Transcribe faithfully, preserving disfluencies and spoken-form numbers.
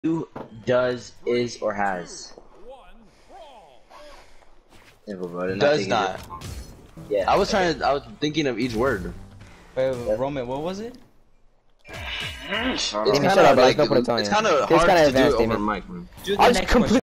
Who does, is, or has? Simple, bro. Does not. Yeah. I was trying to. I was thinking of each word. Wait, wait, Roman, what was it? It's Damien, kind shut up, of bro. like Let's go put it on it's you. kind of It's hard kinda to do advanced, over Damien. mic, man. Do the I was next completely